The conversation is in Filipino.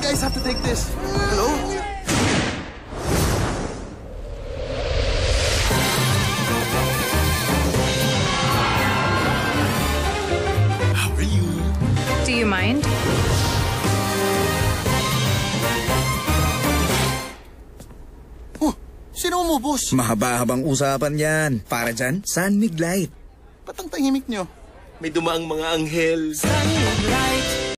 guys have to take this. Hello? How are you? Do you mind? Sino mo, boss? Mahaba-habang usapan yan. Para dyan, San Mig Light. Ba't ang tahimik nyo? May dumaang mga anghel. Mig Light